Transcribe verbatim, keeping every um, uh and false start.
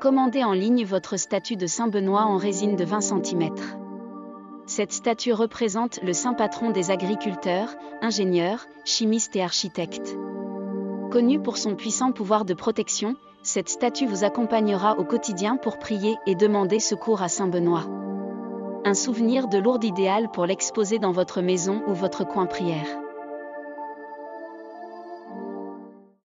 Commandez en ligne votre statue de Saint Benoît en résine de vingt centimètres. Cette statue représente le saint patron des agriculteurs, ingénieurs, chimistes et architectes. Connue pour son puissant pouvoir de protection, cette statue vous accompagnera au quotidien pour prier et demander secours à Saint Benoît. Un souvenir de Lourdes idéal pour l'exposer dans votre maison ou votre coin prière.